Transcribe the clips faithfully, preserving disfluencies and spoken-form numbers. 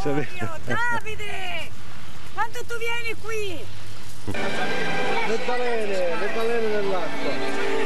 Davide! Quando tu vieni qui? Le balene, le balene nell'acqua.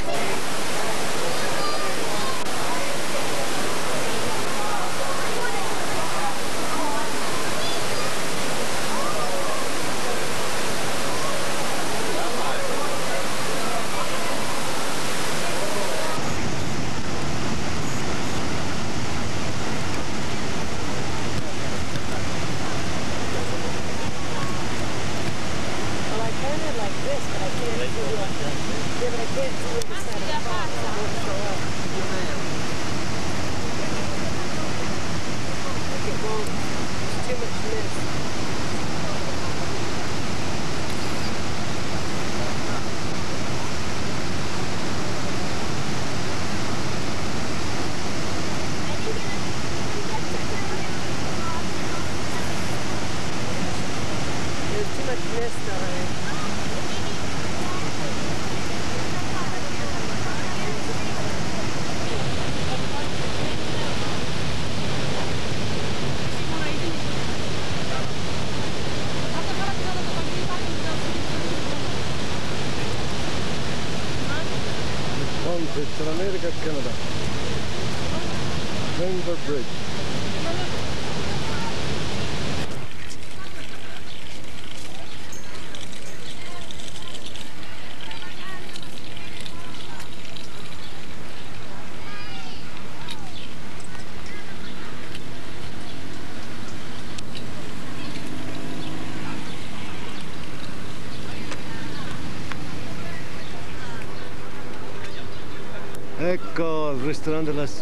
C'è l'America e il Canada. Rainbow Bridge. Ecco il ristorante lassù.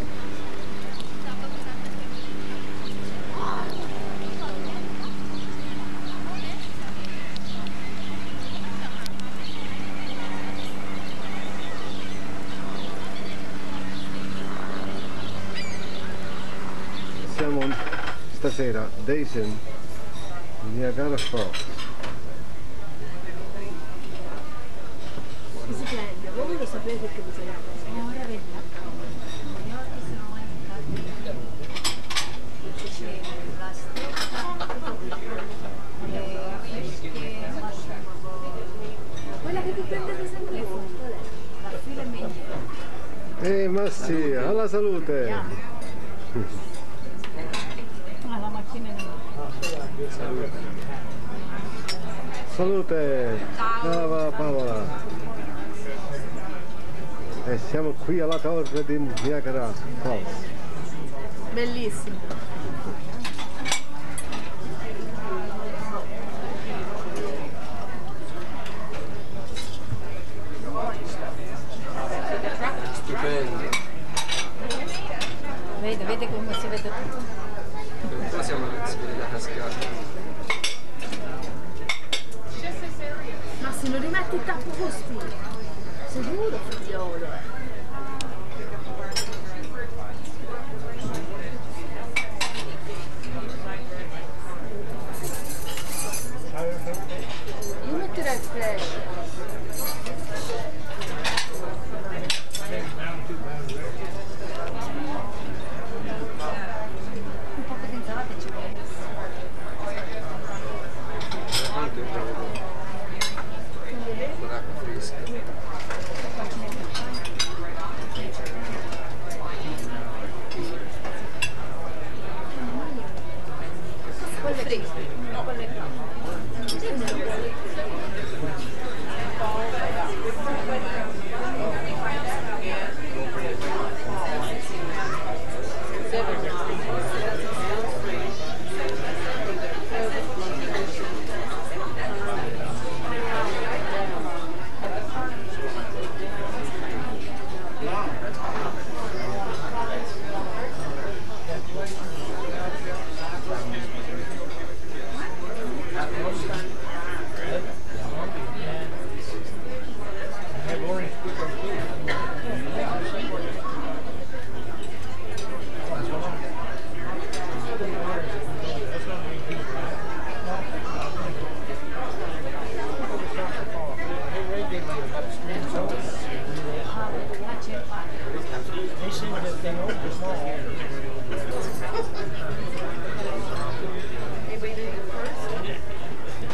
Siamo stasera Daisen, Niagara Falls. Voi lo sapete che bisogna quella che ti prendete sempre fuori, la fila è meglio. Eh ma sì, alla salute! Ah, la macchina è Salute! Salute! Ciao Paola! E siamo qui alla torre di Niagara Falls. bellissimo. Stupendo. Vede, vede come si vede tutto. Qua siamo si vede la cascata. Ma se non rimetti il tappo posti, sicuro figliolo, eh. Io metterei il flash. Un po' di insalata ci vuole. Quanto è bravo? Con l'acqua fresca. Quelle fresche, no, quelle no.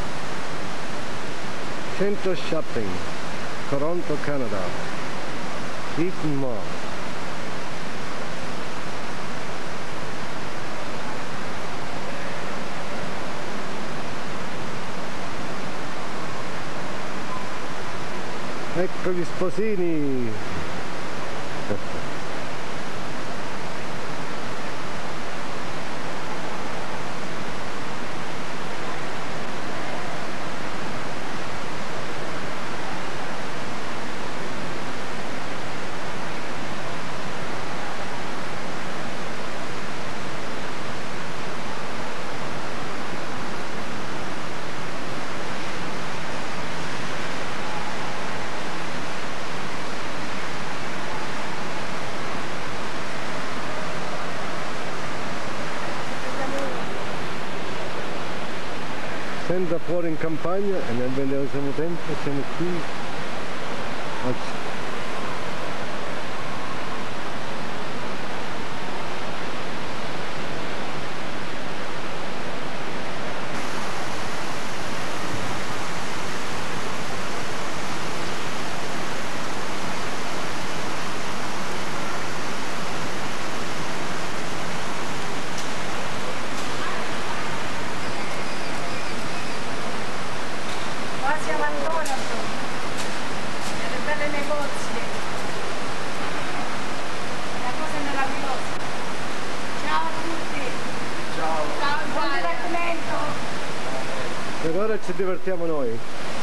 Centro Shopping, Toronto, Canada. Sigma. Ecco gli sposini. Senta fuori in campagna e nel medesimo tempo siamo qui oggi. Per ora ci divertiamo noi.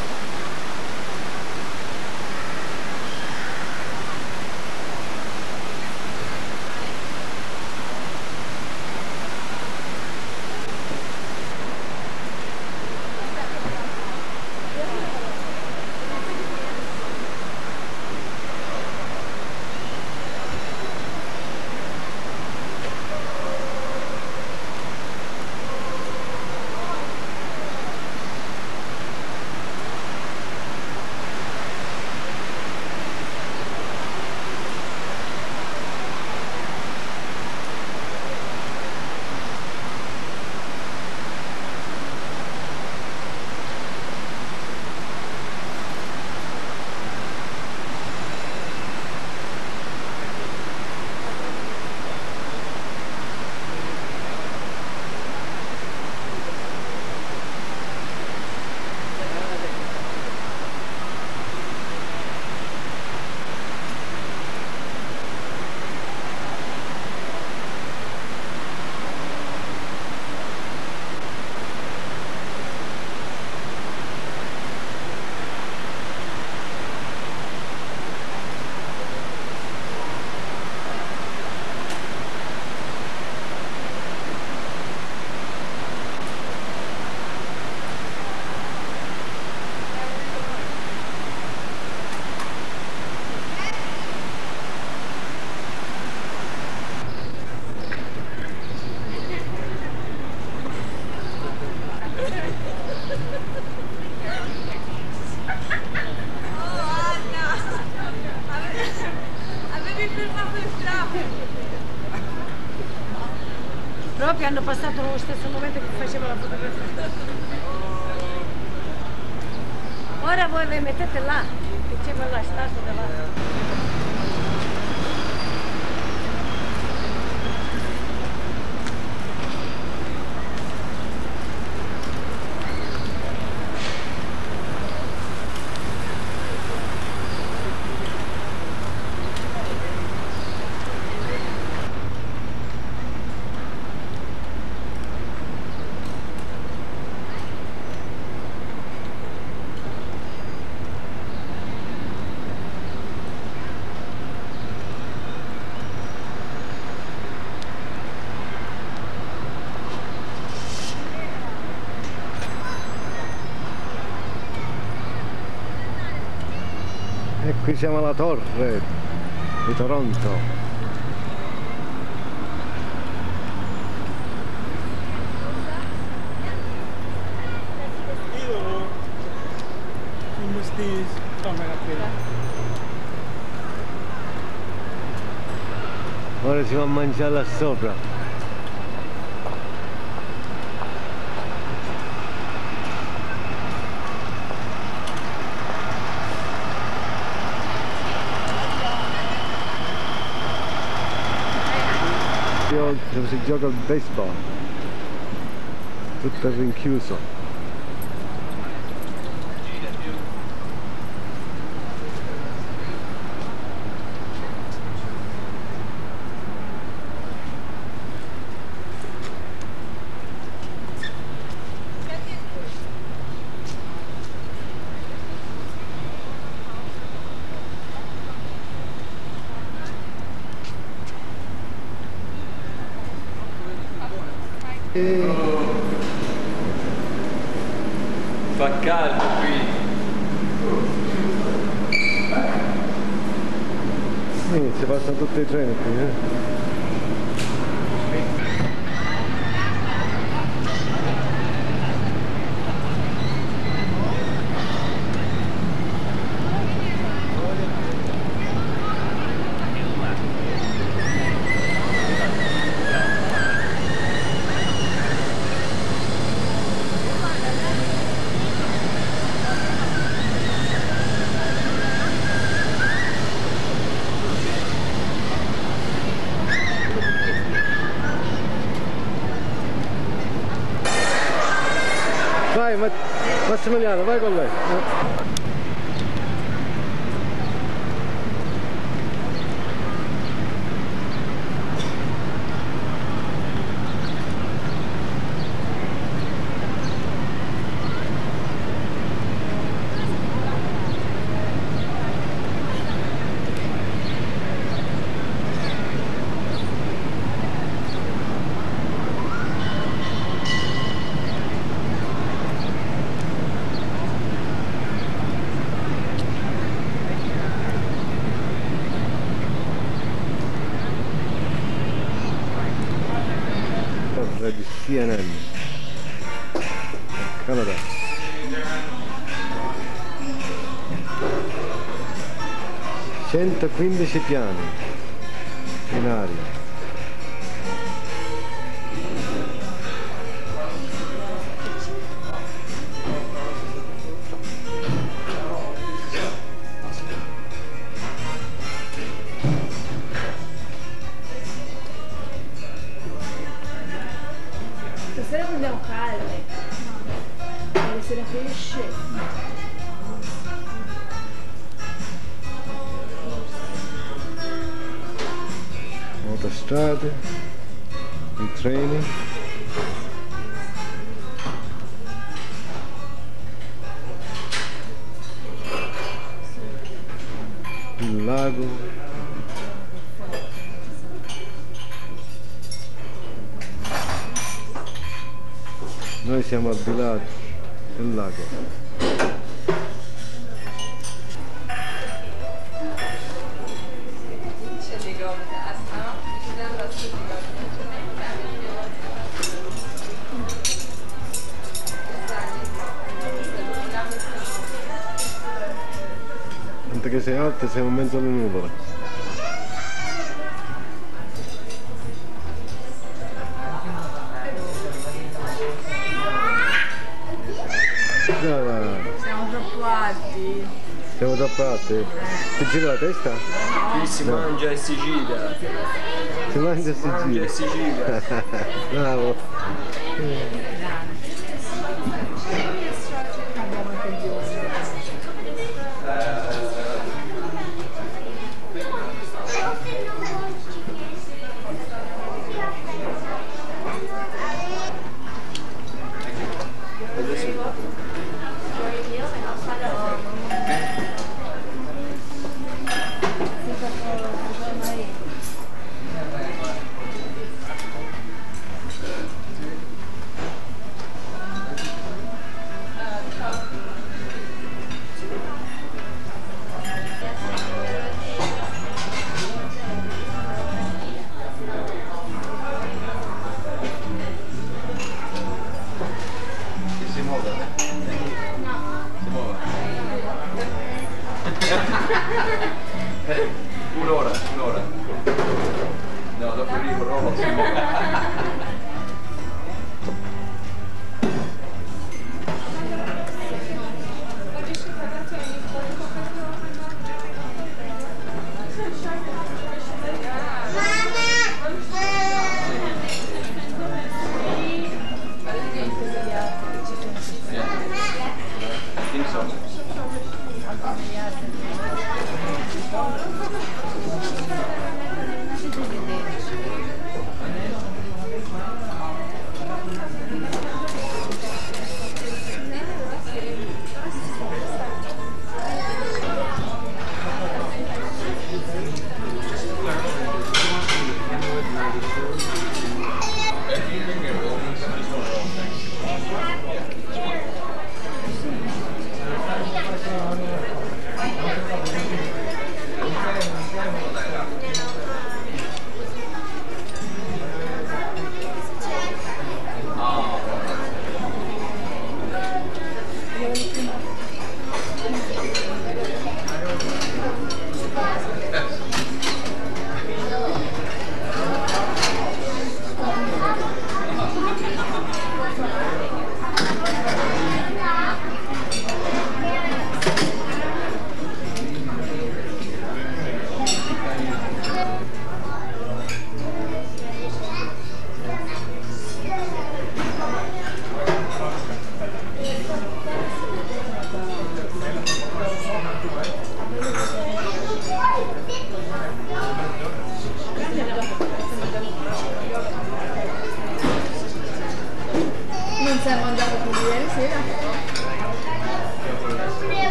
Proprio hanno passato nello stesso momento che faceva la fotografia. Ora voi vi mettete là, che c'è quella statua là. E qui siamo alla torre di Toronto. Idolo, come stai? Camera quella. Ora si va a mangiare là sopra. dove si gioca il baseball, tutto rinchiuso. Fa caldo qui. Sì, si passano tutti i treni qui, eh? Vai Massimiliano, vai con lei. Di C N N Canada. centoquindici piani in aria. Stasera prendiamo calde, ieri sera pesce. Autostrade, i treni, il lago. Noi siamo al di là del lago. Mentre che sei alto siamo in mezzo alle nuvole. Siamo troppo alti. Siamo troppo alti? Ti gira la testa? Qui si No. mangia in Sicilia. Si mangia e si Mangia in gira. Sicilia. Bravo. Abbiamo anche il biondo. Un'ora, un'ora. No, dopo il ricordo si muove.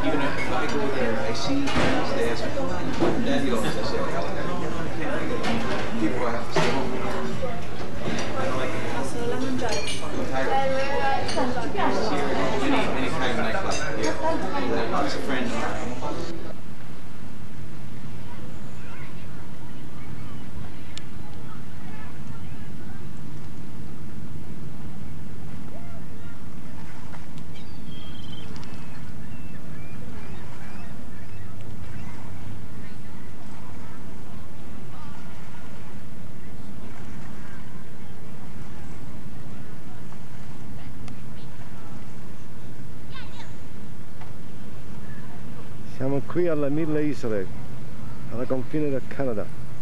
even if I go there, I see things, they ask me, come on, you put daddy office. I say, I can't make it. People, I have to stay home. I don't like it. Solo da mangiare. I'm tired. Ti piace? Any, any kind of nightclub. Yeah. It's a friend of mine. Siamo qui alle Mille Isole, alla confine del Canada,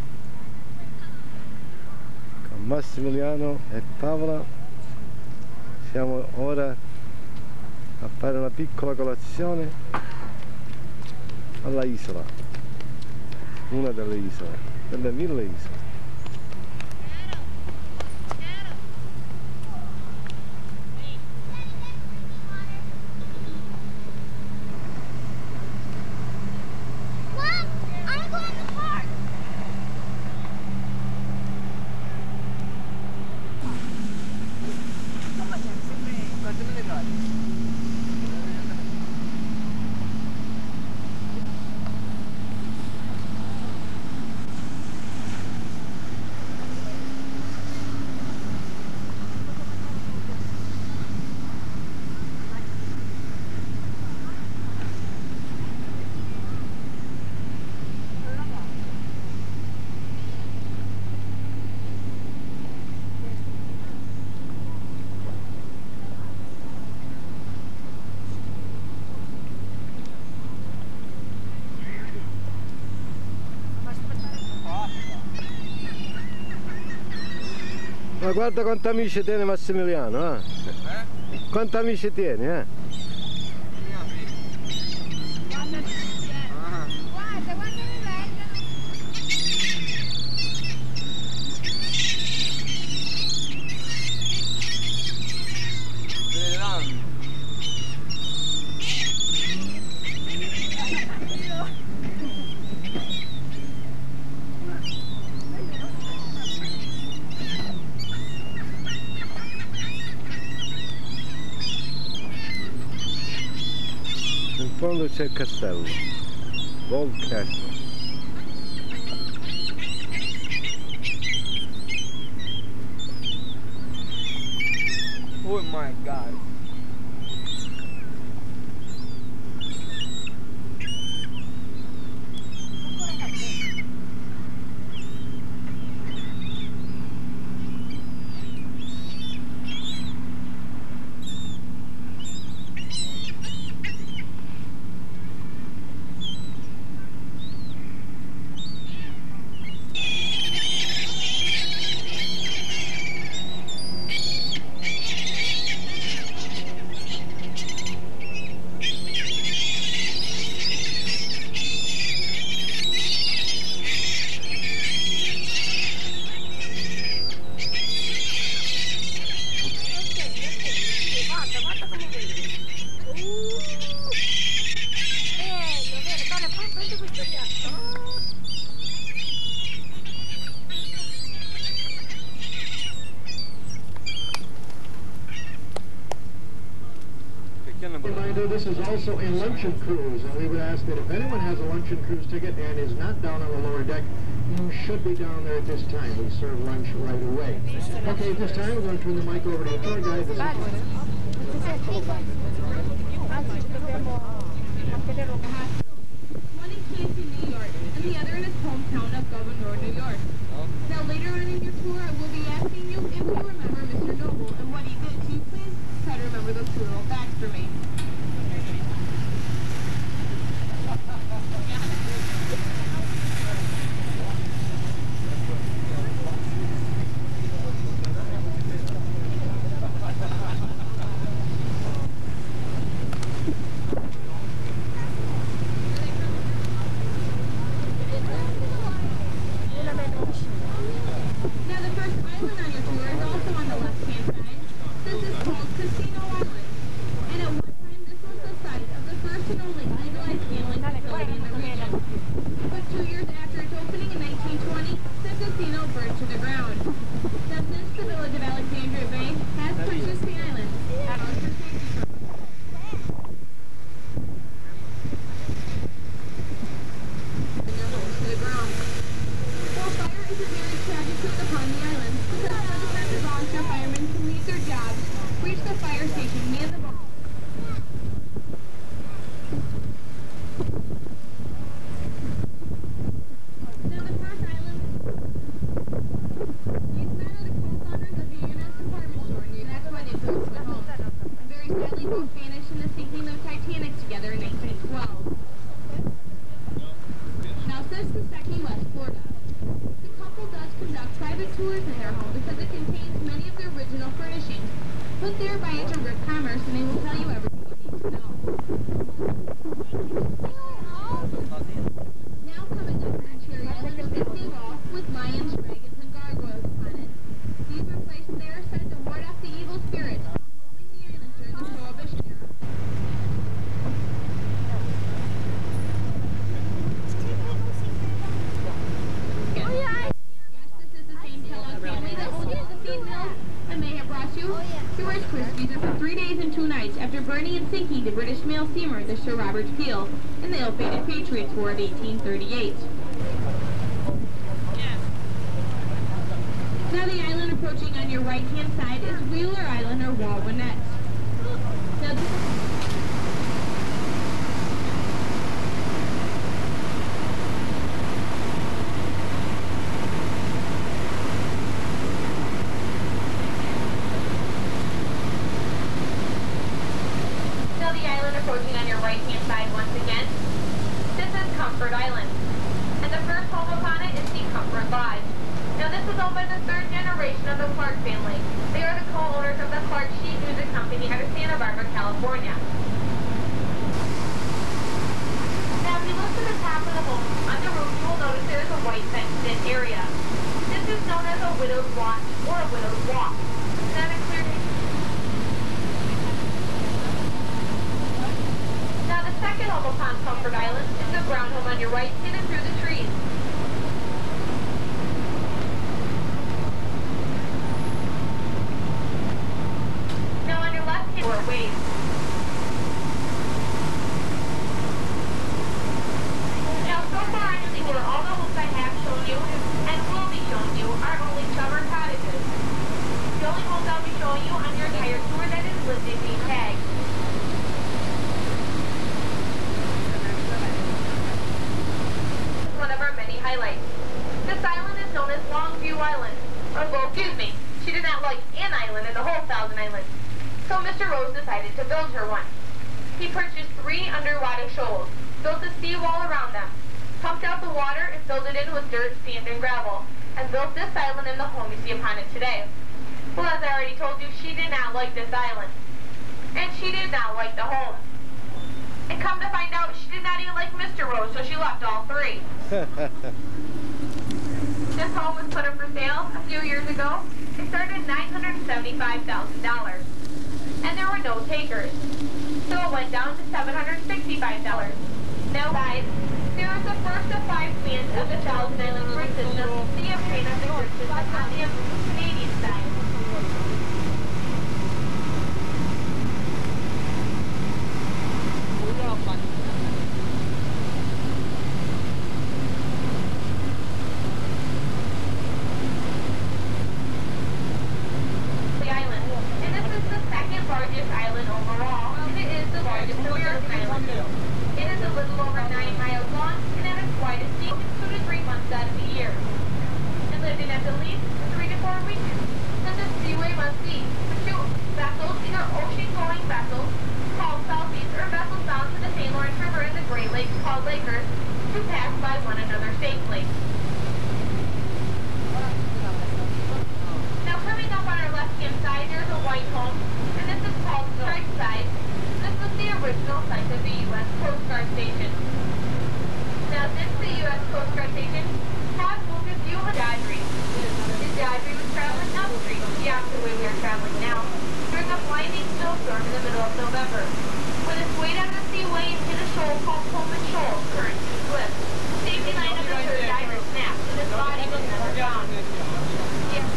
con Massimiliano e Paola. Siamo ora a fare una piccola colazione alla isola, una delle isole, delle Mille Isole. Ma guarda quanti amici tiene Massimiliano, eh? Eh? Quanti amici tieni, eh? Guarda, guarda come vengono. In fondo c'è il castello, Old Castle. Oh my God. Reminder, this is also a luncheon cruise, and we would ask that if anyone has a luncheon cruise ticket and is not down on the lower deck, you should be down there at this time. We serve lunch right away. Okay, at this time, we're going to turn the mic over to the tour guide. This One in Canton, New York, and the other in his hometown of Governor, New York. Now, later on in your tour, I will be asking you if you remember Mister Noble and what he did. So you please try to remember those two little facts for me. in sinking the British mail steamer, the Sir Robert Peel, in the ill-fated Patriots War of eighteen thirty-eight. Now the island approaching on your right-hand side is Wheeler Island or Walwinet. Now this Now the island approaching on your right-hand side once again. This is Comfort Island. And the first home upon it is the Comfort Lodge. Now this is owned by the third generation of the Clark family. They are the co-owners of the Clark Sheet Music Company out of Santa Barbara, California. Now if you look to the top of the home, on the roof you will notice there is a white fenced-in area. This is known as a widow's watch or a widow's walk. Is that a clear picture? Now the second home upon Comfort Island is the brown home on your right, hidden through the trees. Or waves. Now, so far on the tour, all the homes I have shown you and will be showing you are only summer cottages. The only homes I'll be showing you on your entire tour that is listed being tagged. One of our many highlights. This island is known as Longview Island. Or, well, excuse me, she did not like an island in the whole Thousand Islands. So Mister Rose decided to build her one. He purchased three underwater shoals, built a seawall around them, pumped out the water and filled it in with dirt, sand, and gravel, and built this island and the home you see upon it today. Well, as I already told you, she did not like this island. And she did not like the home. And come to find out, she did not even like Mister Rose, so she left all three. This home was put up for sale a few years ago. It started at nine hundred seventy-five thousand dollars. And there were no takers. So it went down to seven hundred sixty-five dollars. Now guys, there is the first of five plans of the Thousand Islands Bridge System, the upgrade of the bridge system on the Canadian side. Largest island overall, and it is the largest American island. It is a little over nine miles long, and at its widest deep, it's two to three months out of the year. And lived in at the least three to four weeks. Such a seaway must be for two vessels, either ocean-going vessels called Southeast, or vessels bound to the Saint Lawrence River and the Great Lakes called Lakers, to pass by one another safely. Now coming up on our left-hand side, there's a white home. This is called Strike Side. This was the original site of the U S Coast Guard Station. Now, since the U S Coast Guard Station has moved a few Dodgery. The Dodgery was traveling upstream, the opposite way we are traveling now, during a blinding snowstorm in the middle of November. When it swayed out of the seaway and hit a shoal called Pullman Shoal, current to slip. The safety line of the third diver snapped, and his body was never found. Yeah.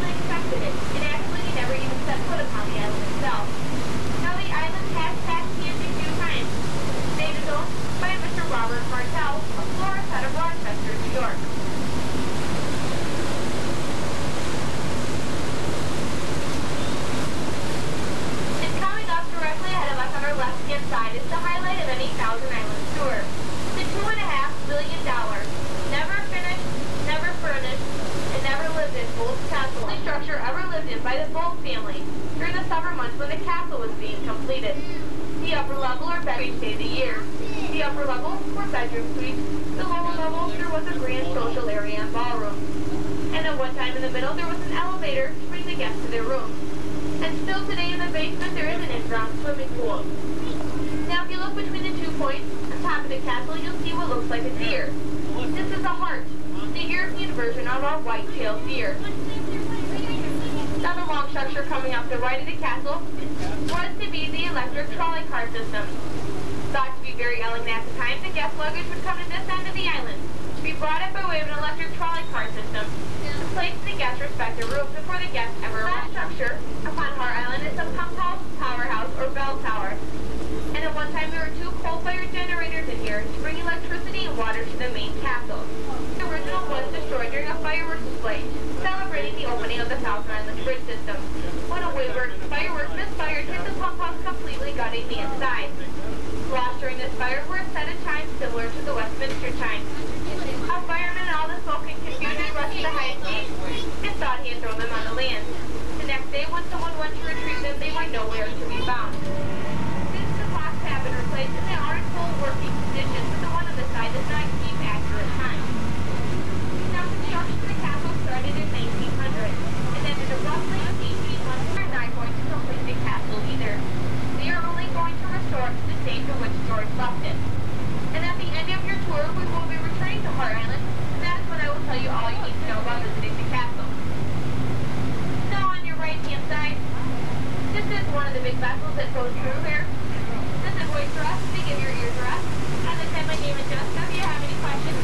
But he never formally accepted it, and actually he never even set foot upon the island itself. Now the island has passed the inhabited by the Bday family during the summer months when the castle was being completed. The upper level or bedroom stayed the year. The upper level were bedroom suites. The lower level there was a grand social area and ballroom. And at one time in the middle there was an elevator to bring the guests to their rooms. And still today in the basement there is an in-ground swimming pool. Now if you look between the two points on top of the castle, you'll see what looks like a deer. This is a hart, the European version of our white-tailed deer. Now the long structure coming off the right of the castle was to be the electric trolley car system. Thought to be very elegant at the time, the guest luggage would come to this end of the island, to be brought up by way of an electric trolley car system, to place in the guest's respective rooms before the guests ever arrived. That structure upon Hart Island is the pump house, powerhouse, or bell tower. And at one time there were two coal-fired generators in here to bring electricity and water to the main castle. The original was destroyed during a fireworks display, celebrating the opening of the South Island bridge system. When a wayward fireworks misfired hit the pump house, completely gutting the inside. Lost during this fire were a set of chimes similar to the Westminster chimes. A fireman and all the smoke and confusion rushed to the highest gate and thought he had thrown them on the land. The next day, when someone went to retrieve them, they were nowhere to be found. Since the clocks have been replaced and they are in full working condition, but the one on the side does not keep accurate time. Now, construction of the castle started in nineteen hundred and ended abruptly in eighteen hundred. They're not going to complete the castle either. They are only going to restore it to the state for which George left it. And at the end of your tour, we will be returning to Hart Island, and that is when I will tell you all you need to know about visiting the castle. Now, on your right-hand side, this is one of the big vessels that goes through here. This is voice for us to give your ear to us. As I said, my name is Jessica. If you have any questions,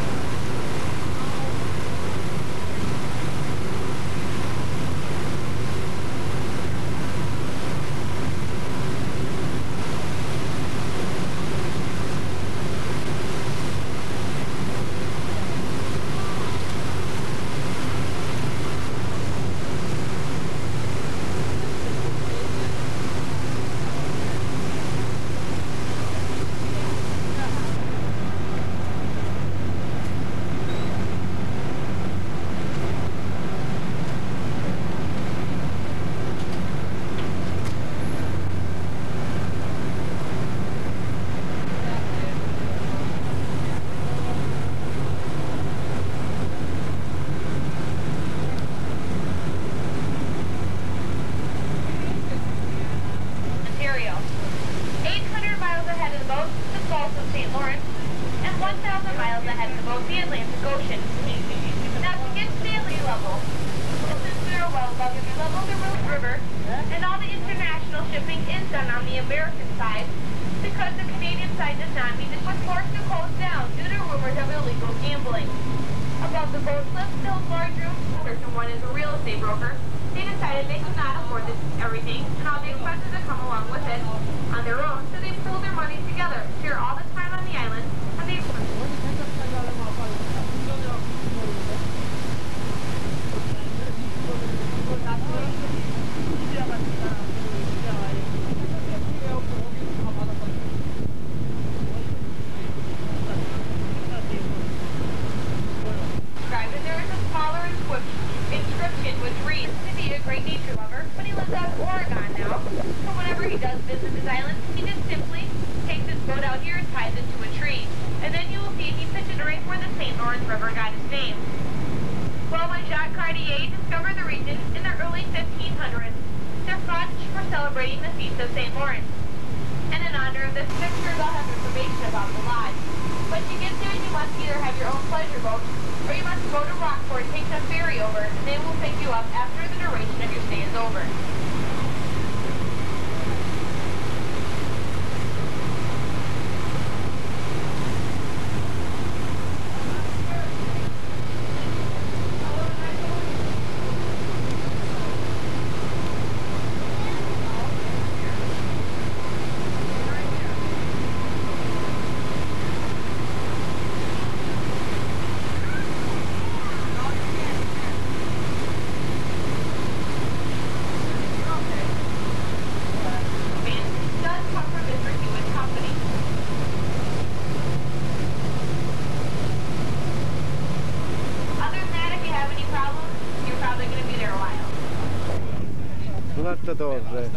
un'altra torre.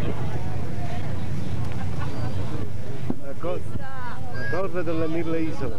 La, co- la torre delle mille isole.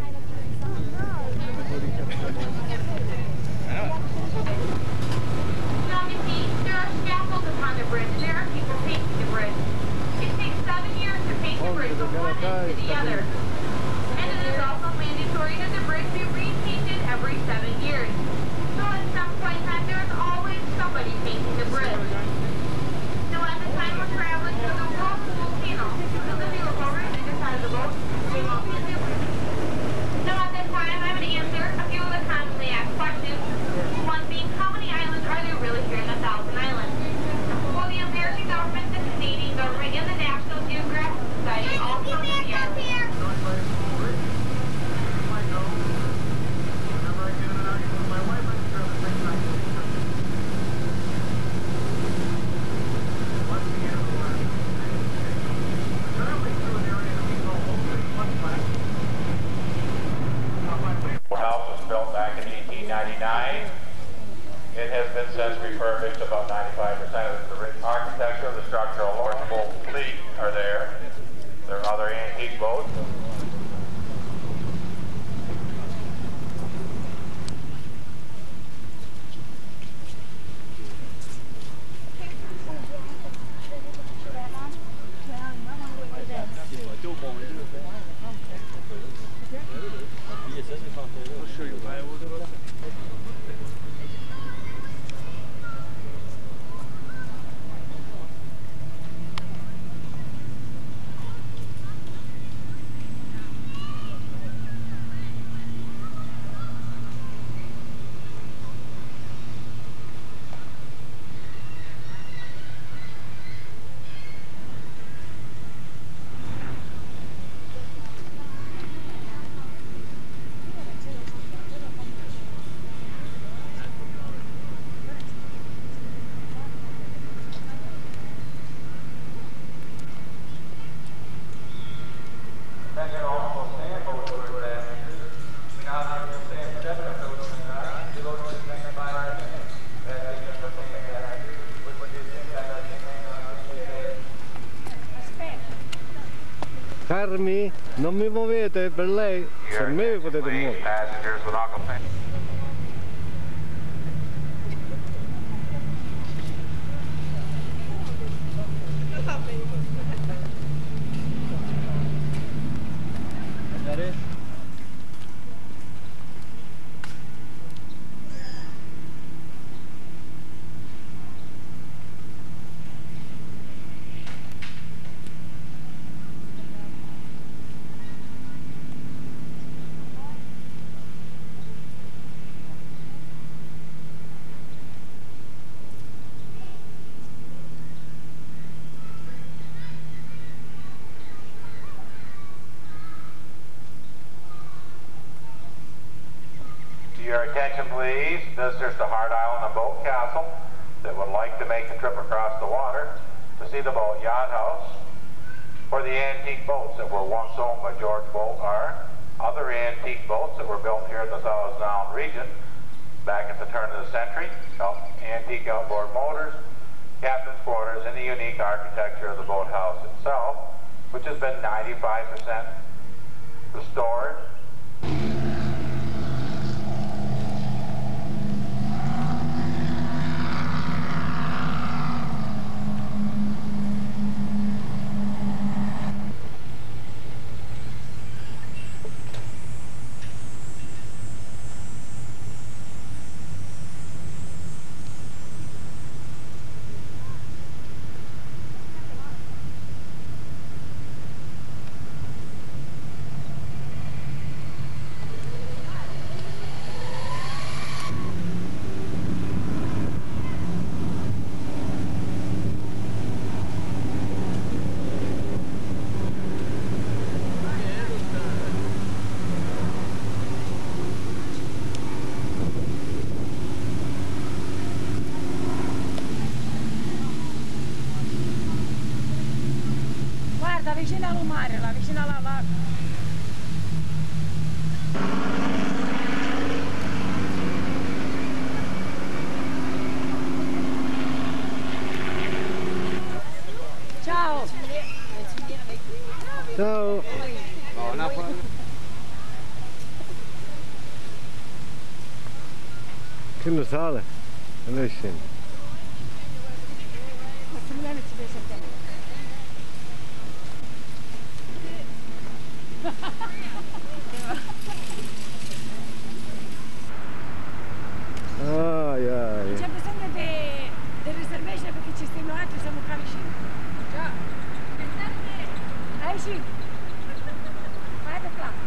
Now, you see, there are scaffolds upon the bridge. There are people painting the bridge. It takes seven years to paint the bridge from one end to the other. And it is also mandatory that the bridge be repainted every seven years. So at some point in time, there is always somebody painting the bridge. So at the time we're traveling through the whirlpool volcano, so the view of over on either side of the boat, we won't be doing. Now at this time, I would answer a few of the commonly asked questions. One being, how many islands are there really here in the Thousand Islands? Well, the American government, the Canadian government, and the National Geographic Society all come to the island. The house was built back in eighteen ninety-nine. It has been since refurbished about ninety-five percent of the written architecture. The structural large fleet are there. There are other antique boats. Carmi, non mi muovete per lei? Per me vi potete muovere. Passengers with Aquafan. Your attention please, visitors to Hard Island and Boat Castle that would like to make the trip across the water to see the Boat Yacht House, or the antique boats that were once owned by George Bolt are other antique boats that were built here in the Thousand Island region back at the turn of the century, antique outboard motors, captain's quarters, and the unique architecture of the boathouse itself, which has been ninety-five percent restored. Vicino al mare, là, vicino alla lago. In lo sale, e noi scendi. Massimiliano ci piace a te. Ai ai. C'è bisogno di, di reservation perché ci stanno altri, siamo qua vicino. Già. Dai, sì. Vai da qua.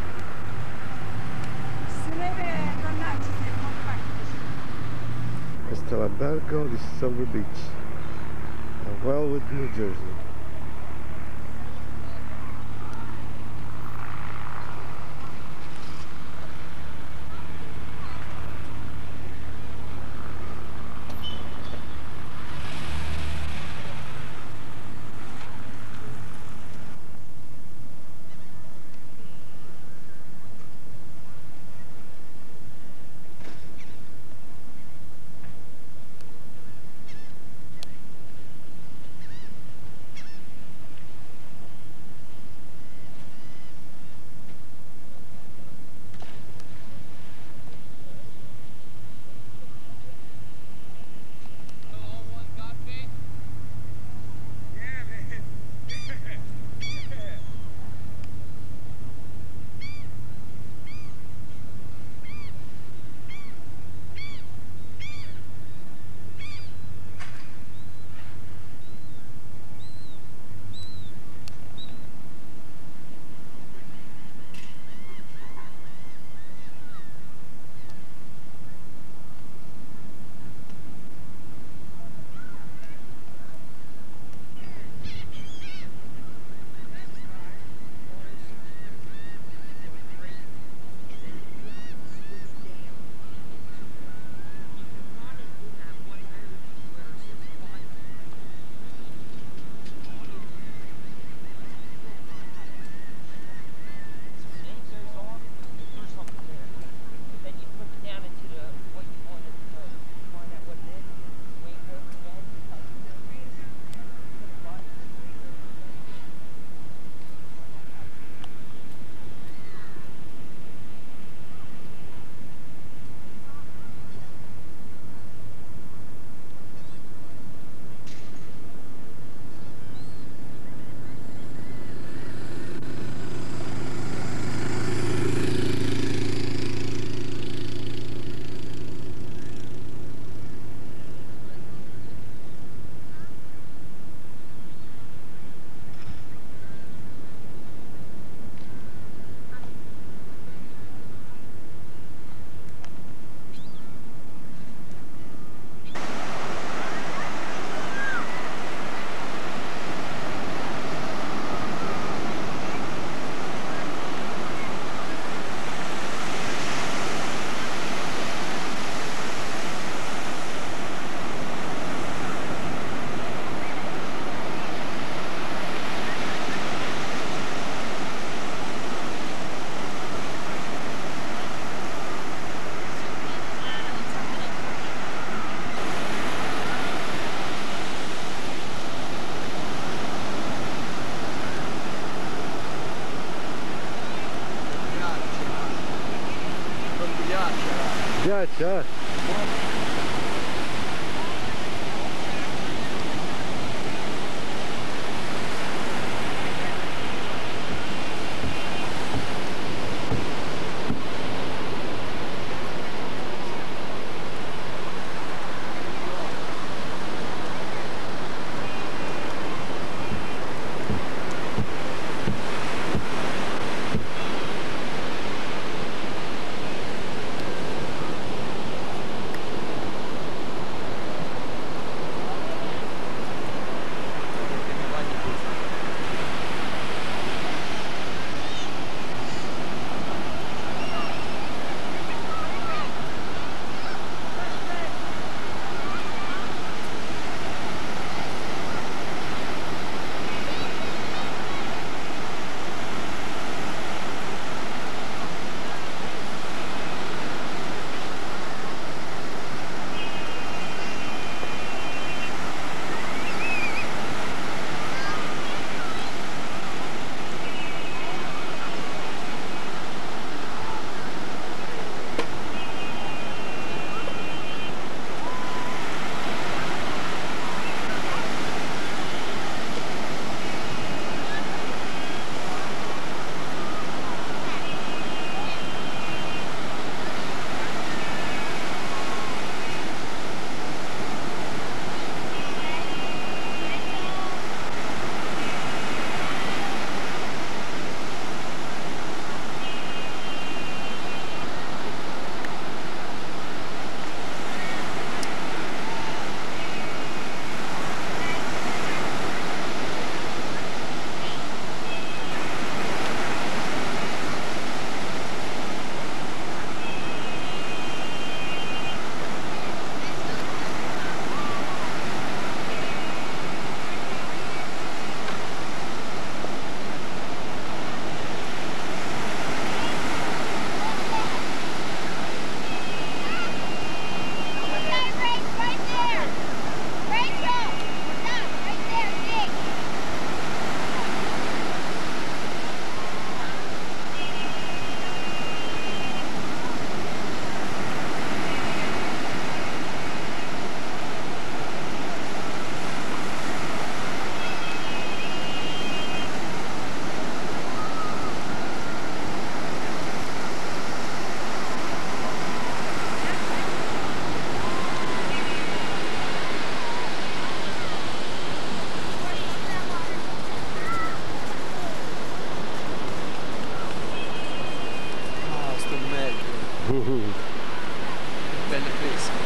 Si deve tornarci per compagni. Questo è l'albergo di Silver Beach, a Wellwood, New Jersey. Ghiaccia? Belle fresche.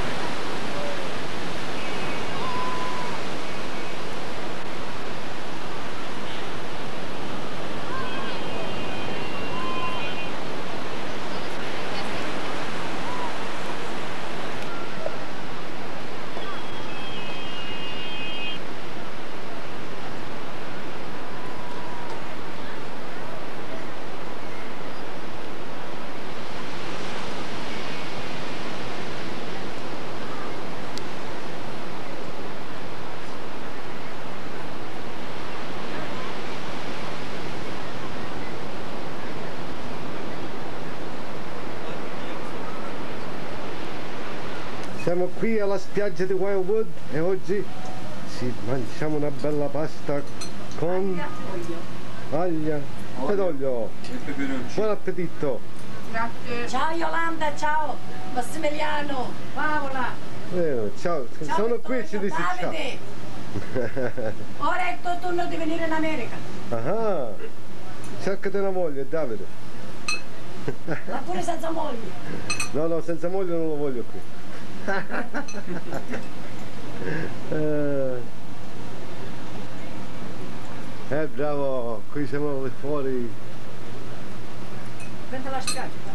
Siamo qui alla spiaggia di Wildwood e oggi ci mangiamo una bella pasta con aglia ed olio. Buon appetito! Grazie. Ciao Yolanda, ciao Massimiliano, Paola. Eh, ciao, Ciao sono qui e ci dici ciao. Davide. Ora è il tuo turno di venire in America. Ah, cercati una moglie, Davide. Ma pure senza moglie. No, no, senza moglie non lo voglio qui. eh, eh, bravo, qui siamo fuori. Prende la spiaggia.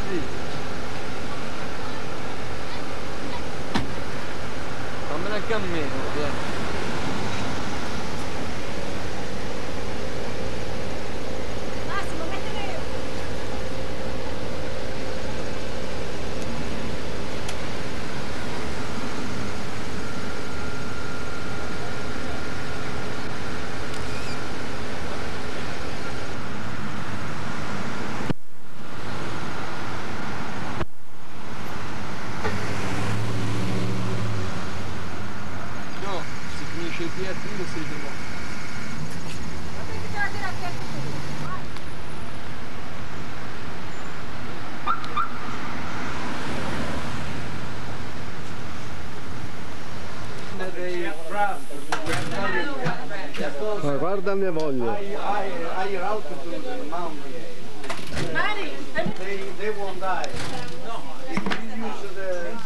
Fammela anche a me, eh. Ma guarda mia moglie. Higher altitude in the mountain. They, they won't die. If you use the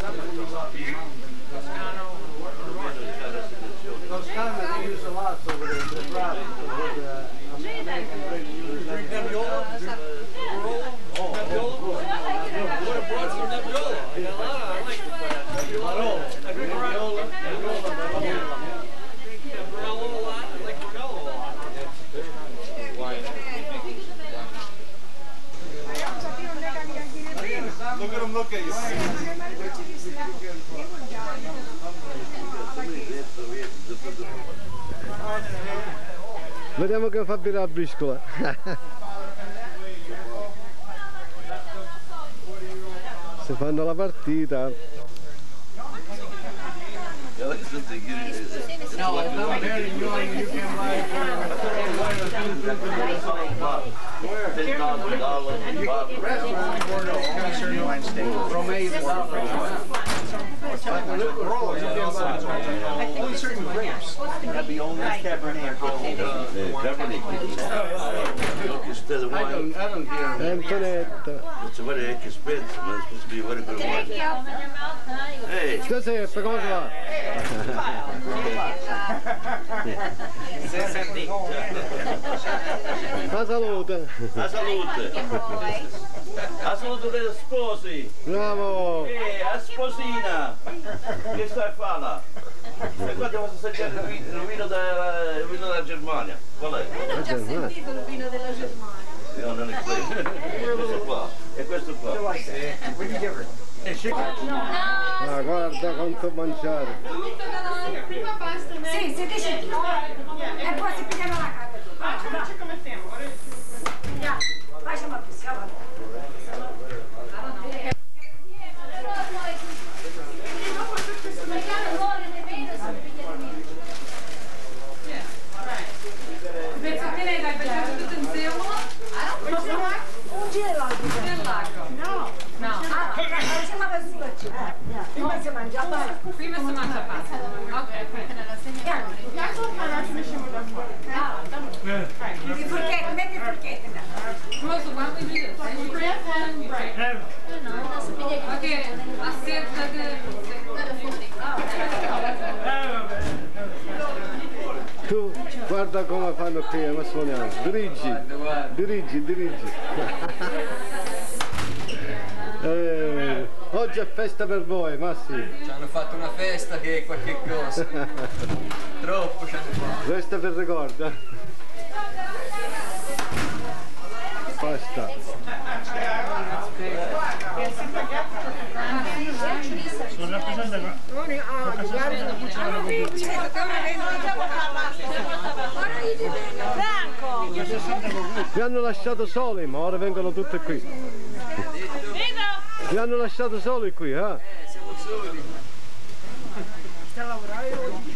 Toscana, they use a lot over there. The bravo, with the American bread use. Nebbiolo? Nebbiolo? Oh, Nebbiolo? What a broad for Nebbiolo. I got a lot of, I like Nebbiolo. I drink Nebbiolo. Nebbiolo. Nebbiolo a lot. I like Nebbiolo a lot. Look at him, look at you. Vediamo che fa virare la briscola. Se fanno la partita. No, if I'm here in York, you can buy only certain grapes. Cabernet. I don't, I don't care. Antonetta. It's a very expensive, but it's supposed to be very good wine. Hey! Giuseppe, come va? La salute! La salute! La salute delle sposi! Bravo! Eh, la sposina! Che stai a fare là? E qua devo assaggiare il vino, il vino della, il vino della Germania. Qual è? Io non ho già sentito il vino della Germania. No, non è questo. È questo qua. È questo qua. Ah, guarda quanto mangiare! Prima pasta, né? Sì, si dice tutto. E poi si pigliano la carne. Facciamoci come stiamo. Facciamo più, siamo. Pezzettine dai, facciamo tutto insieme? Un giro l'altro. No. No. Facciamo la situazione. Prima si mangia pasta. Prima si mangia pasta. Ok. I forchetti, metti i forchetti. Rosa, why don't we do this? Grab and break. Ok, aspetta che... Tu guarda come fanno qui a Massimiliano. Dirigi, dirigi, dirigi. Eh, oggi è festa per voi, Massi. Ci hanno fatto una festa che è qualche cosa. Troppo ci hanno fatto. Questa per ricordo. Basta. Sono rappresentato. Vi hanno lasciato soli, ma ora vengono tutti qui. Vi hanno lasciato soli qui, eh? Eh, siamo soli. Sta a lavorare oggi.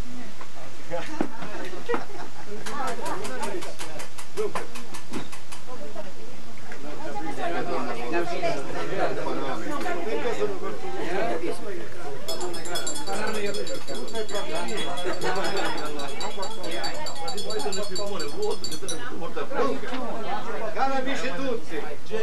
Cari amici tutti,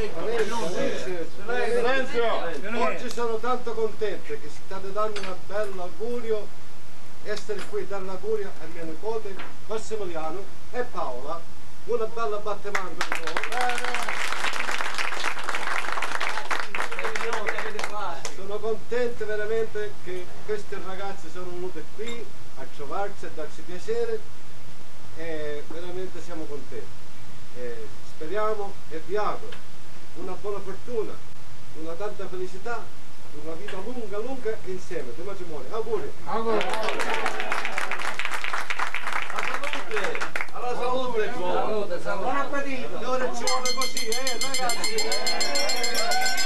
oggi sono tanto contento che state dando un bel augurio, essere qui, dare l'augurio a mia nipote Massimiliano e Paola, una bella battimano per voi. sono contento veramente che queste ragazze sono venute qui a trovarci, a darci piacere e veramente siamo contenti. E speriamo e vi auguro una buona fortuna, una tanta felicità, una vita lunga lunga insieme di matrimonio. Auguri! Auguri! Alla salute! Alla salute! Buon appetito! Ora ci vuole così, eh ragazzi!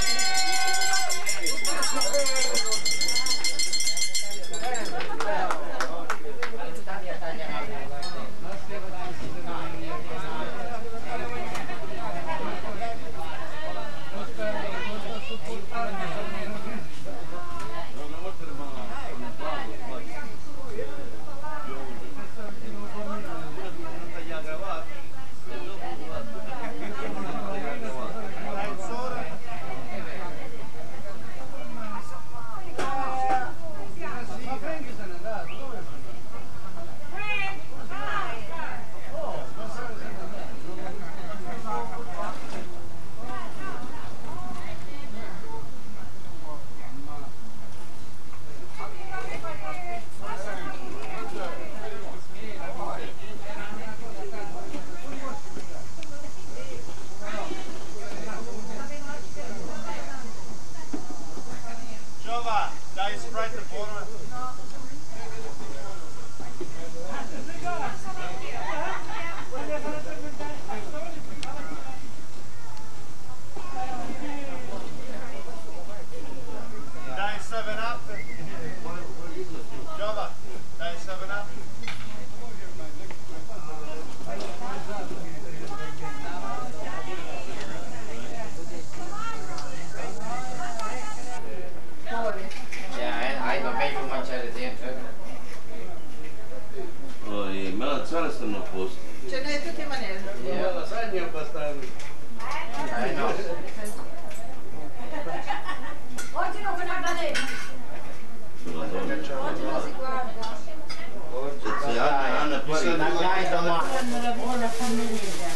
Stanno a posto. Ce n'è tutti i manelli. Yeah. La lasagna è bastardo. Eh no. Oggi non me ne vale. Oggi non si guarda. Oggi sì, Anna, Anna poi la dai domani. Una buona famiglia.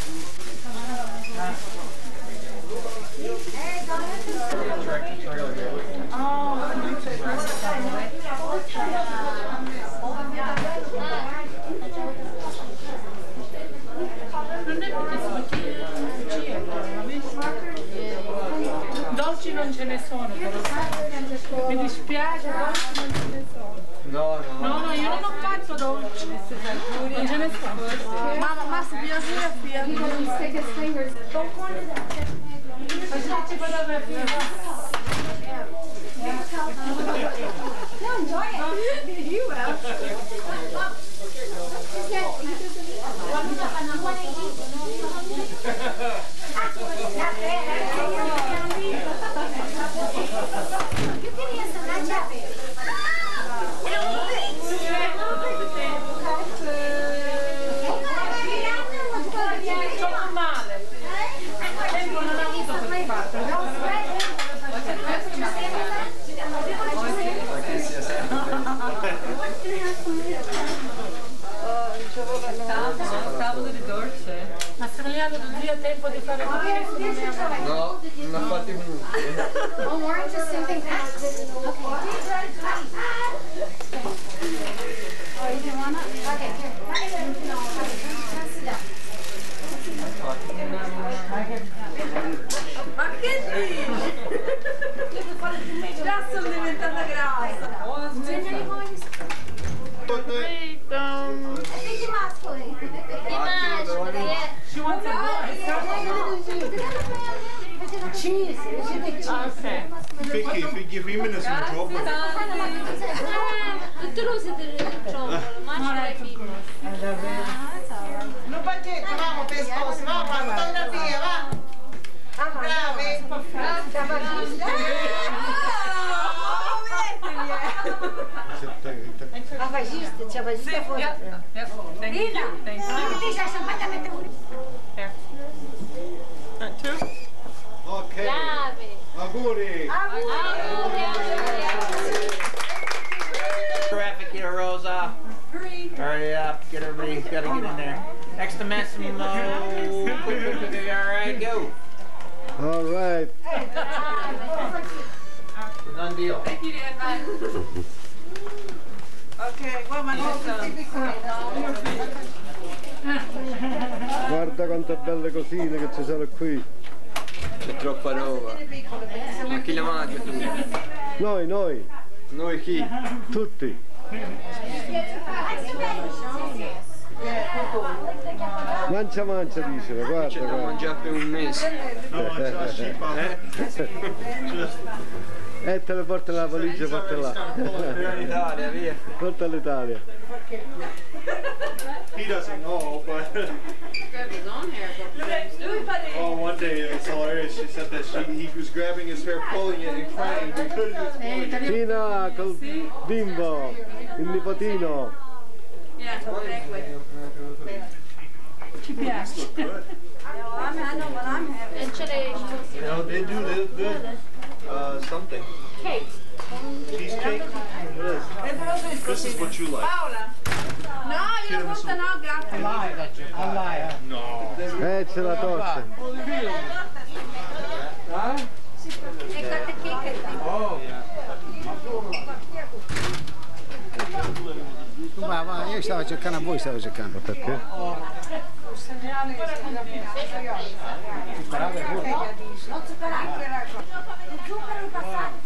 Eh, dolci non ce ne sono, però. Mi dispiace, dolci non ce ne sono. No, no. No, no, io non ho fatto dolci. Non ce ne sono. Mama, Massi, io sono via. Don't stick his fingers. Don't point it at Facciamoci quello per No, enjoy it. You will. You can use the matcha. Sono male. Tempo non ha avuto per fatto. Tavolo di dolce. Massimiliano, non dia tempo di fare un No, non ha fatto niente. Oh, more interesting thing. Oh, you don't wanna? Okay, here. No, sit down. Ma che dici? Già sono diventata grassa. Oh, I think you're masculine. She wants a boy. Cheese. Okay. Figli, figli femmine sono troppo. Tutti lo siete troppo, maschio e femmina. Non battete, vamo per sposi, vamo a fotografia, va! Bravi! A fascista, c'è fascista fuori. Dina, non ti sei simpatamente Ok. Auguri. Traffic here, Rosa. Hurry up, get everybody, gotta get in there. Next to Massimo. All right, go. All right. Non Dio. Ok, qua ma non Guarda quante belle cosine che ci sono qui. C'è troppa roba. Ma chi la mangia tu? Noi, noi. Noi chi? Tutti. Mancia mancia diceva, guarda. C'è da mangiare per un mese. Eh, te le porta la valigia, porta là. Per l'Italia, via. Porta all'Italia. He doesn't know, but oh, one day it's hilarious. She said that she he was grabbing his hair, pulling it, and crying because he was pulling it. Fina col bimbo, il nipotino. Ci piace. You know, they do they do good. Uh, something. Cake. Cheesecake? What is? This is what you like. Paola. No, io la frutta no, grazie. All'aia. No. Eh, c'è la torta. Oh. Va, va, io stavo cercando a voi, stavo cercando. Perché? Un segnale non zuccherare. Zucchero passato.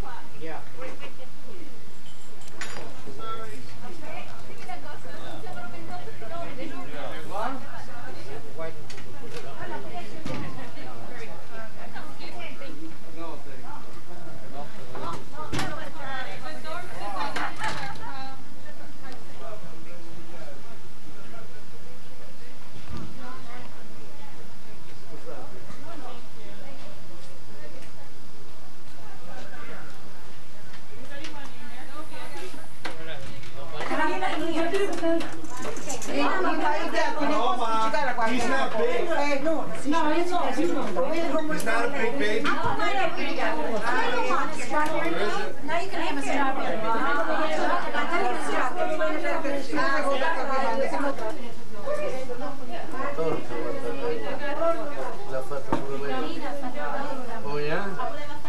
No, ma he's not big. No, He's not a big baby. Now you can have a strawberry. L'ha fatto pure lei. Oh yeah?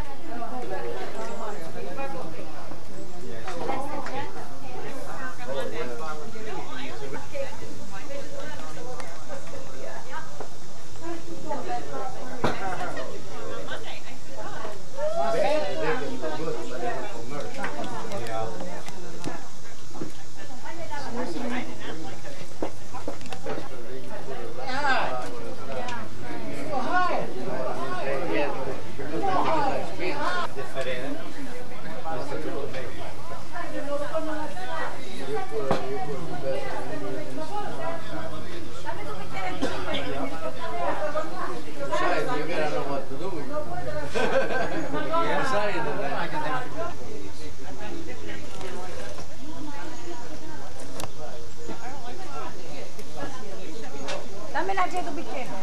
Dammi la geto bicchiere.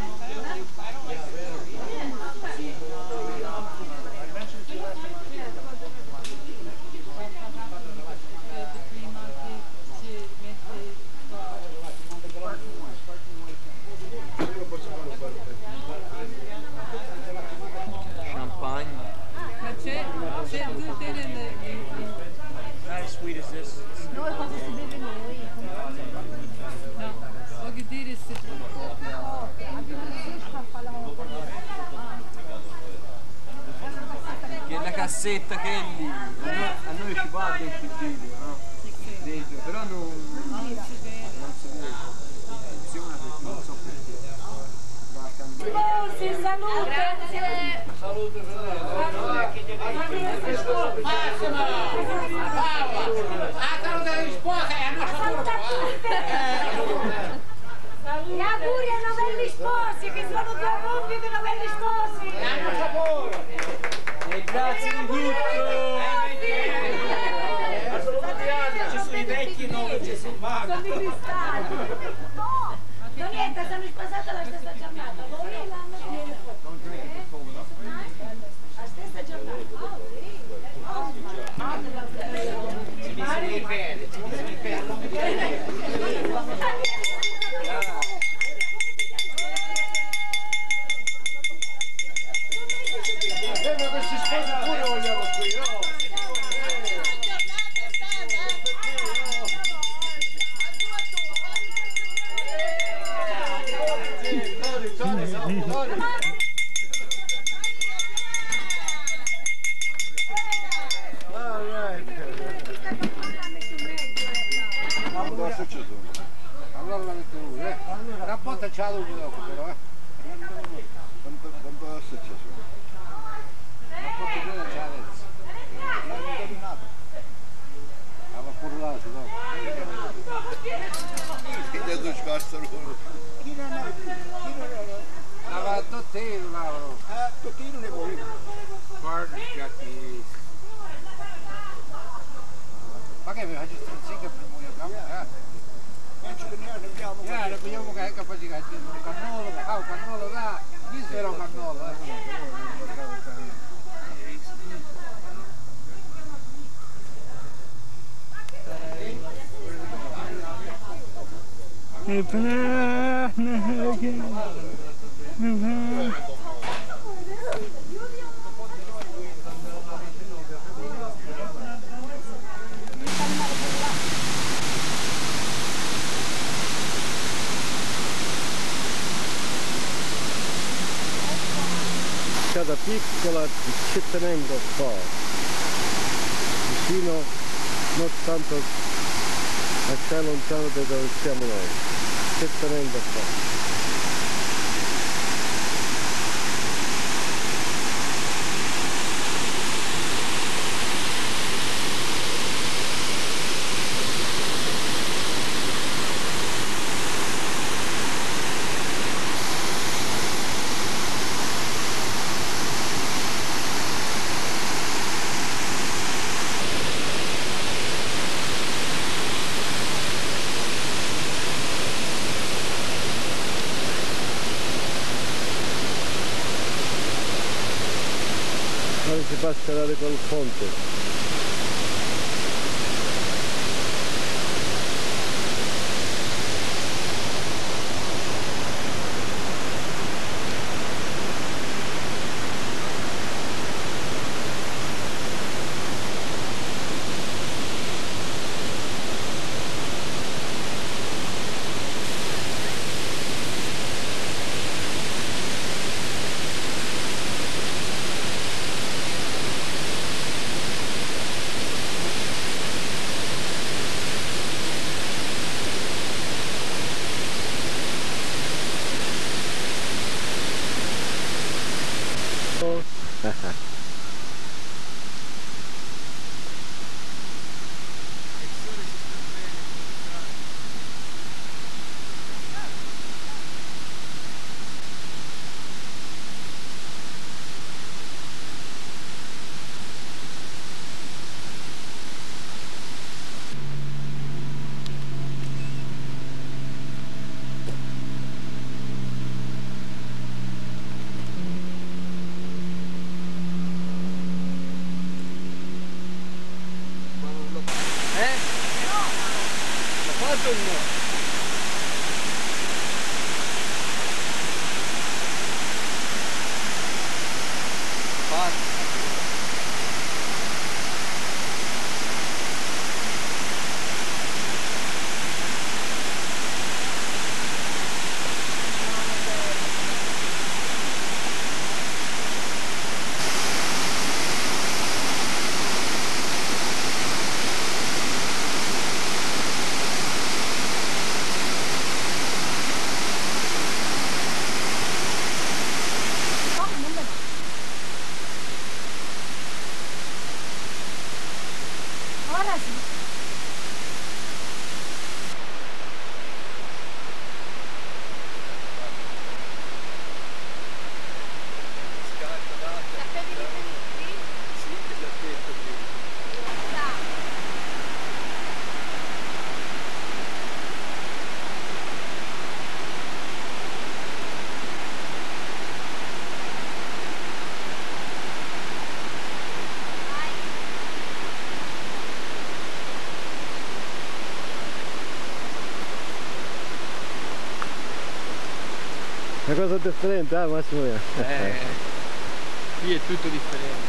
Champagne. Ma c'è, c'è tutte le... How sweet is this? Noi cosa si beve noi? No, voglio dire se... Che è la cassetta che è lì. A noi, a noi ci va dentro il video, no? Dentro, però non, non si vede. Funziona perché non so perché. Va a cambiare. Si salute. Grazie. Salute Massima! Paola! La salute degli sposi è una saluta Gli auguri ai novelli sposi, che sono due coppie di novelli sposi. è una sapore! E grazie di tutto! Ci sono i vecchi nuovi Gesù Mago! Sono di cristalli. No, non niente, sono sposata la stessa giornata. Voi l'anno la stessa giornata. Ci bisogna i peli, ci bisogna i peli! Eh, ma questi sposi pure vogliamo qui, no? Allora la metto lui, eh. Una botta c'ha lui dopo però, eh. Quanto, quanto è successo? Una botta c'ha c'ha adesso. L'hanno indovinato. Aveva pure l'altro dopo. Che tu scorso loro? Chi non è? Chi non è? Aveva Tottino, l'aveva. Ah, Tottino ne vuoi? Guarda il gatto. Ma che mi faccio stronzica per muoio campo? Non ci veniamo, Eh, ne vogliamo che è capace di un cannolo, ah, un cannolo là, chi spera un cannolo, eh? Strada piccola di Cittenendo qua, vicino non tanto assai lontano da dove siamo noi, Cittenendo qua. Ora si passerà col ponte. Una cosa differente, eh Massimiliano? Eh, qui è tutto differente.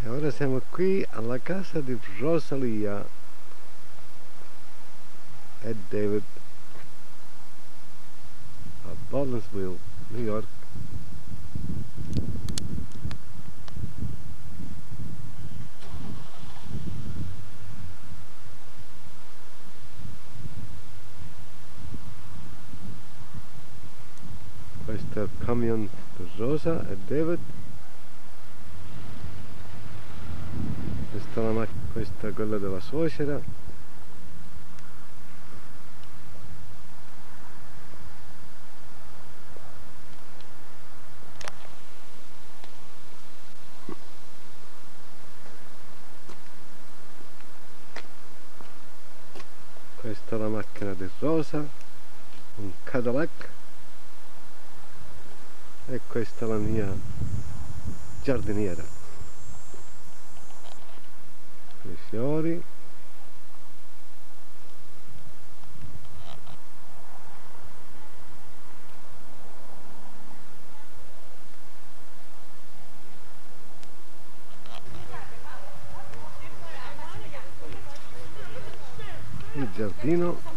E ora siamo qui alla casa di Rosalia e David a Baldwinsville, New York. Questo è il camion di Rosa e David. Questa è, la macchina, questa è quella della suocera. Questa è la macchina di Rosa, un Cadillac. E questa è la mia giardiniera. I fiori. Il giardino.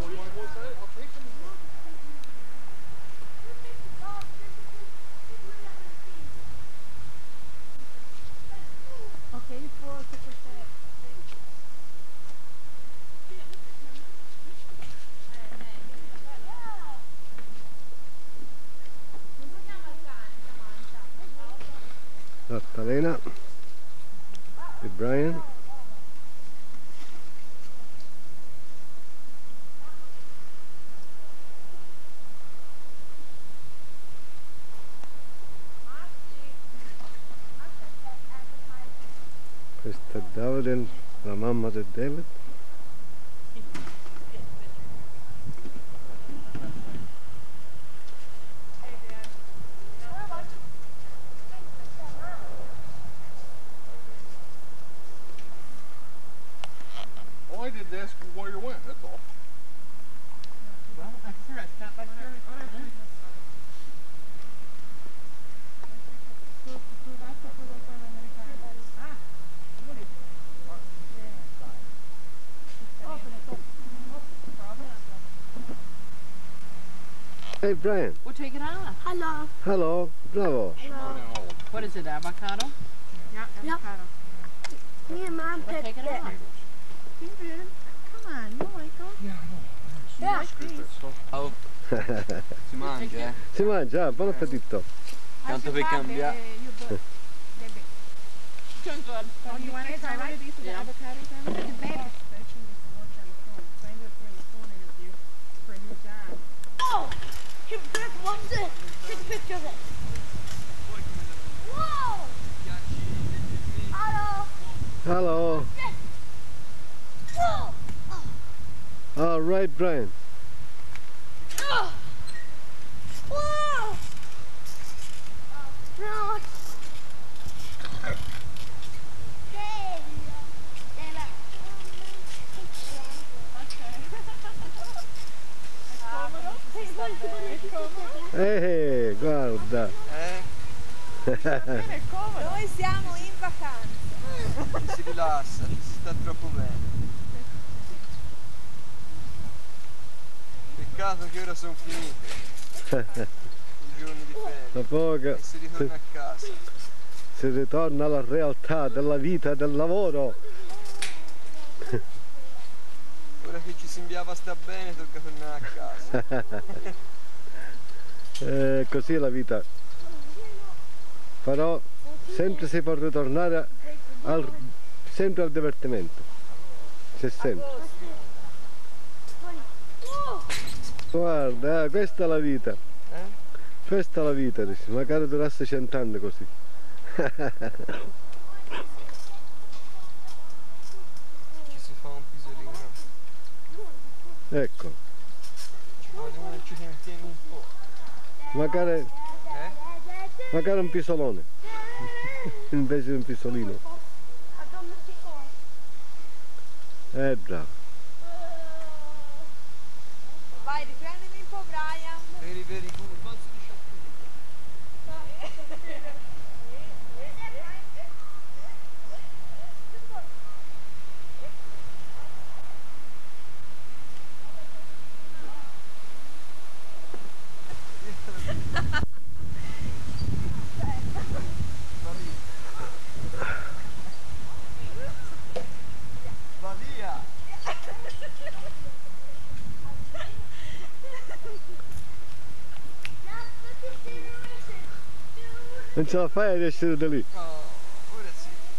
L'altalena di Brian. Questa è David, la mamma di David. All I did to ask you where you went, that's all. Well, I'm sure I stopped by Shirley. Hey Brian. We'll take it off. Hello. Hello. Bravo. Hello. What is it, avocado? Yeah, avocado. Me and Mom We'll picked take it it. off. You did. Come on, you like them? Yeah, I know. Yeah. Oh, si mangia, eh? Si mangia, buon appetito. Tanto per cambiare. Oh, you want to try one of these with the avocado sandwich? The baby. For a new job. Oh! Can Chris wants it. Take a picture of it. Whoa! Hello. Hello. Whoa! All right, Brian. Oh. Whoa! No. Eh, guarda. Eh? Noi siamo in vacanza. Si rilassa, ci si sta troppo bene. Peccato che ora sono finite. I giorni di ferie. Tra poco E si ritorna a casa. si ritorna alla realtà della vita e del lavoro. Ora che ci sembrava sta bene, tocca tornare a casa. Eh, così è la vita. Però sempre si può ritornare al, sempre al divertimento. C'è sempre. Guarda, eh, questa è la vita. Eh? Questa è la vita, dici. Magari durasse cent'anni così. Ci si fa un pisolino. Ecco. Ci vogliamo e ci sentiamo un po'. Magari, Eh? magari un pisolone. Invece di un pisolino. Eh bravo. Vai, riprendimi un po', Brian. Very very good. Non ce la fai ad essere da lì? No, ora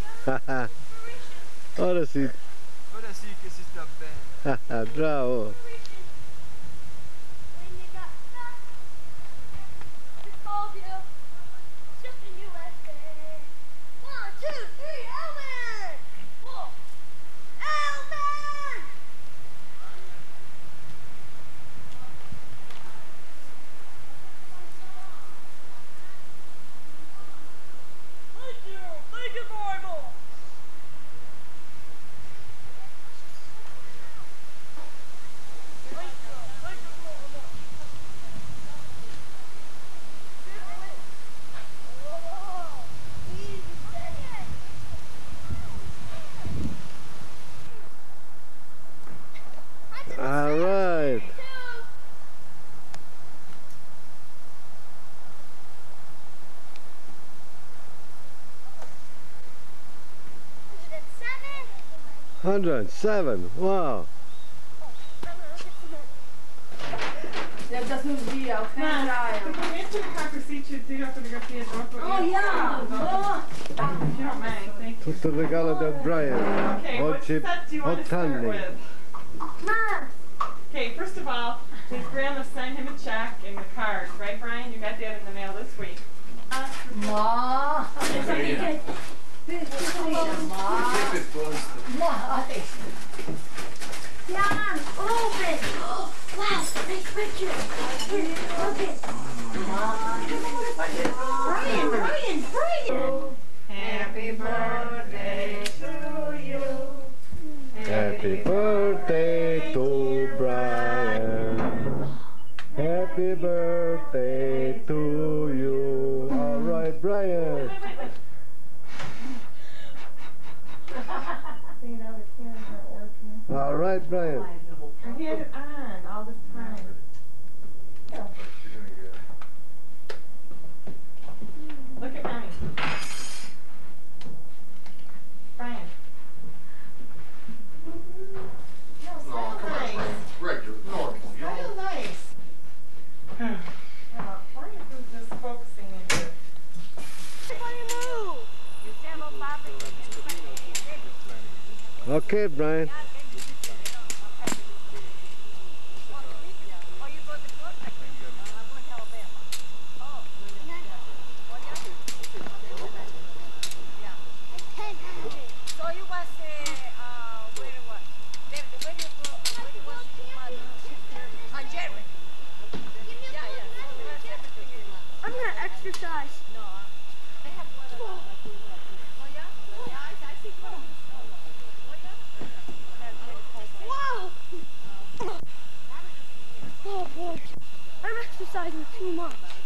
sì. Ora sì. Ora sì che si sta bene. Bravo. All right. one hundred seven. Wow. Ja, dat doen we die ook. Geen draaien. Ik probeer je elkaar precies te doen fotografie door. Oh ja. Tutto il regalo del Brian. Okay, what Oggi set do you want to start ottanni. with? Okay, first of all, his grandma sent him a check in the card, right, Brian? You got that in the mail this week. Ma. Jan, open! Oh, wow, nice picture. Here, look it. Brian, Brian, Brian! Happy birthday to you. Happy birthday to Brian. Happy birthday to you. All right, Brian. All right, Brian. I had it on all this time. Look at Mommy. Brian. No, smell nice. Regular, normal. Smell nice. Well, Brian is just focusing into it. Okay, Brian. I'm gonna exercise. Whoa! Oh boy, I'm exercising too much.